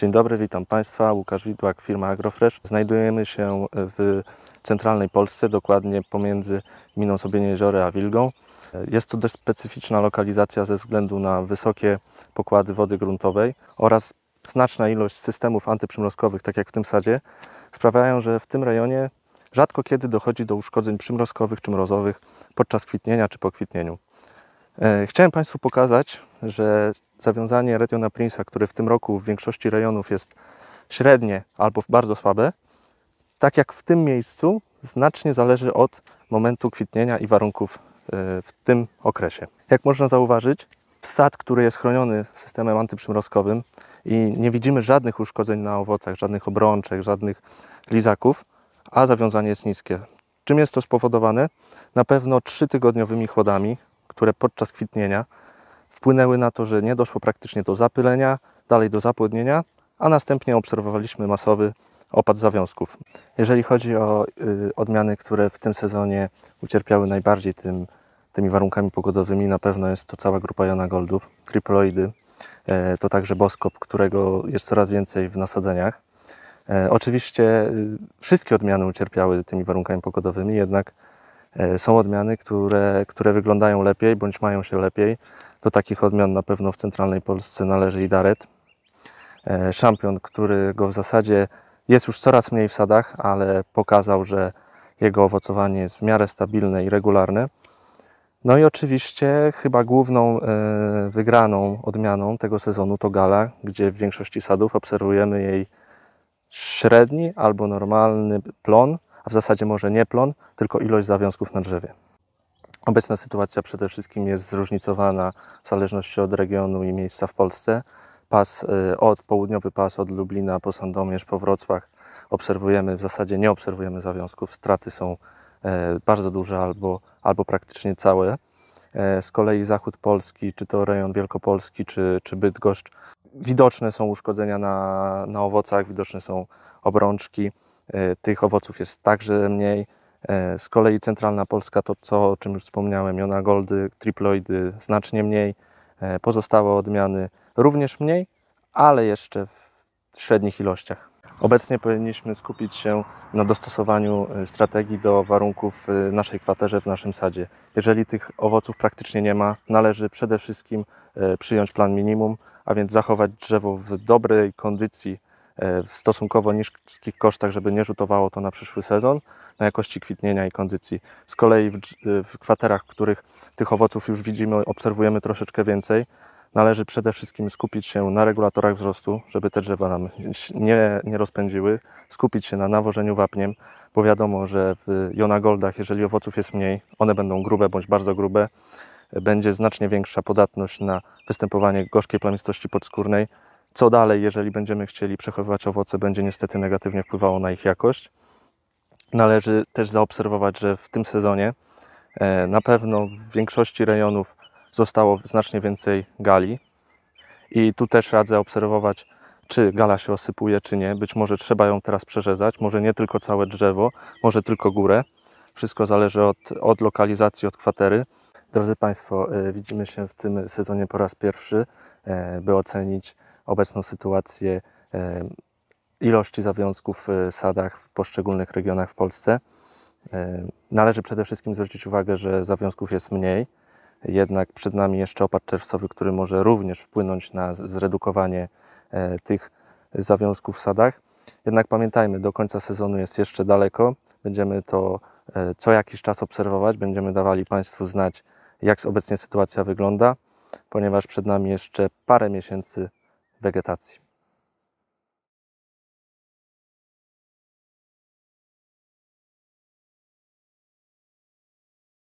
Dzień dobry, witam Państwa. Łukasz Widłak, firma Agrofresh. Znajdujemy się w centralnej Polsce, dokładnie pomiędzy gminą Sobienie Jeziory a Wilgą. Jest to dość specyficzna lokalizacja ze względu na wysokie pokłady wody gruntowej oraz znaczna ilość systemów antyprzymrozkowych, tak jak w tym sadzie, sprawiają, że w tym rejonie rzadko kiedy dochodzi do uszkodzeń przymrozkowych czy mrozowych podczas kwitnienia czy po kwitnieniu. Chciałem Państwu pokazać, że zawiązanie Retiona Prince'a, które w tym roku w większości rejonów jest średnie albo bardzo słabe, tak jak w tym miejscu, znacznie zależy od momentu kwitnienia i warunków w tym okresie. Jak można zauważyć, sad, który jest chroniony systemem antyprzymrozkowym i nie widzimy żadnych uszkodzeń na owocach, żadnych obrączek, żadnych lizaków, a zawiązanie jest niskie. Czym jest to spowodowane? Na pewno 3-tygodniowymi chłodami, które podczas kwitnienia wpłynęły na to, że nie doszło praktycznie do zapylenia, dalej do zapłodnienia, a następnie obserwowaliśmy masowy opad zawiązków. Jeżeli chodzi o odmiany, które w tym sezonie ucierpiały najbardziej tymi warunkami pogodowymi, na pewno jest to cała grupa Jonagoldów, triploidy, to także boskop, którego jest coraz więcej w nasadzeniach. Oczywiście wszystkie odmiany ucierpiały tymi warunkami pogodowymi, jednak są odmiany, które wyglądają lepiej bądź mają się lepiej. Do takich odmian na pewno w centralnej Polsce należy Idaret. Szampion, którego w zasadzie jest już coraz mniej w sadach, ale pokazał, że jego owocowanie jest w miarę stabilne i regularne. No i oczywiście chyba główną wygraną odmianą tego sezonu to Gala, gdzie w większości sadów obserwujemy jej średni albo normalny plon, a w zasadzie może nie plon, tylko ilość zawiązków na drzewie. Obecna sytuacja przede wszystkim jest zróżnicowana w zależności od regionu i miejsca w Polsce. Południowy pas od Lublina po Sandomierz, po Wrocław obserwujemy, w zasadzie nie obserwujemy zawiązków. Straty są bardzo duże albo praktycznie całe. Z kolei zachód Polski, czy to rejon Wielkopolski, czy Bydgoszcz, widoczne są uszkodzenia na owocach, widoczne są obrączki. Tych owoców jest także mniej. Z kolei centralna Polska to, o czym już wspomniałem, Jonagoldy, triploidy znacznie mniej. Pozostałe odmiany również mniej, ale jeszcze w średnich ilościach. Obecnie powinniśmy skupić się na dostosowaniu strategii do warunków w naszej kwaterze, w naszym sadzie. Jeżeli tych owoców praktycznie nie ma, należy przede wszystkim przyjąć plan minimum, a więc zachować drzewo w dobrej kondycji, w stosunkowo niskich kosztach, żeby nie rzutowało to na przyszły sezon, na jakości kwitnienia i kondycji. Z kolei w kwaterach, w których tych owoców już widzimy, obserwujemy troszeczkę więcej, należy przede wszystkim skupić się na regulatorach wzrostu, żeby te drzewa nam nie rozpędziły, skupić się na nawożeniu wapniem, bo wiadomo, że w Jonagoldach, jeżeli owoców jest mniej, one będą grube bądź bardzo grube, będzie znacznie większa podatność na występowanie gorzkiej plamistości podskórnej. Co dalej, jeżeli będziemy chcieli przechowywać owoce, będzie niestety negatywnie wpływało na ich jakość. Należy też zaobserwować, że w tym sezonie na pewno w większości rejonów zostało znacznie więcej gali i tu też radzę obserwować, czy gala się osypuje, czy nie. Być może trzeba ją teraz przerzezać, może nie tylko całe drzewo, może tylko górę. Wszystko zależy od lokalizacji, od kwatery. Drodzy Państwo, widzimy się w tym sezonie po raz pierwszy, by ocenić obecną sytuację ilości zawiązków w sadach w poszczególnych regionach w Polsce. Należy przede wszystkim zwrócić uwagę, że zawiązków jest mniej, jednak przed nami jeszcze opad czerwcowy, który może również wpłynąć na zredukowanie tych związków w sadach. Jednak pamiętajmy, do końca sezonu jest jeszcze daleko. Będziemy to co jakiś czas obserwować, będziemy dawali Państwu znać, jak obecnie sytuacja wygląda, ponieważ przed nami jeszcze parę miesięcy wegetacji.